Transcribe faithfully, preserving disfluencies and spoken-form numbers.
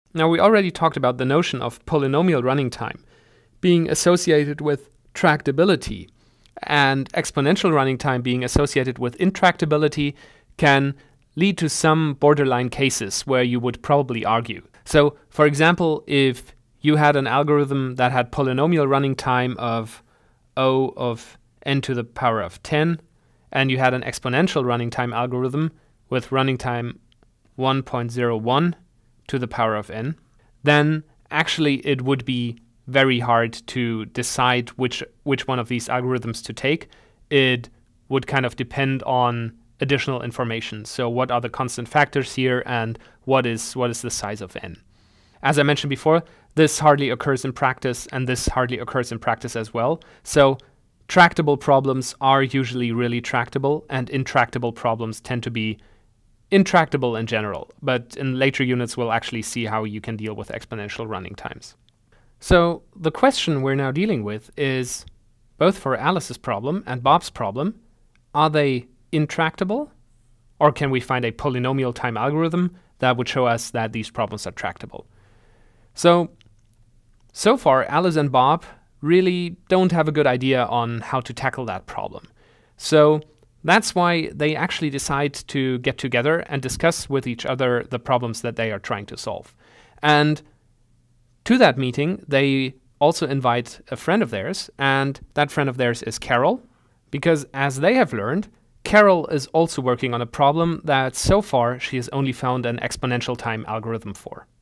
Now, we already talked about the notion of polynomial running time being associated with tractability, and exponential running time being associated with intractability can lead to some borderline cases where you would probably argue. So, for example, if you had an algorithm that had polynomial running time of O of n to the power of ten, and you had an exponential running time algorithm with running time one point zero one to the power of n, then actually it would be very hard to decide which which one of these algorithms to take. It would kind of depend on additional information. So what are the constant factors here, and what is what is the size of n? As I mentioned before, this hardly occurs in practice, and this hardly occurs in practice as well. So tractable problems are usually really tractable, and intractable problems tend to be intractable in general. But in later units, we'll actually see how you can deal with exponential running times. So the question we're now dealing with is, both for Alice's problem and Bob's problem, are they intractable? Or can we find a polynomial time algorithm that would show us that these problems are tractable? So, so far, Alice and Bob really don't have a good idea on how to tackle that problem. So that's why they actually decide to get together and discuss with each other the problems that they are trying to solve. And to that meeting, they also invite a friend of theirs, and that friend of theirs is Carol, because as they have learned, Carol is also working on a problem that so far she has only found an exponential time algorithm for.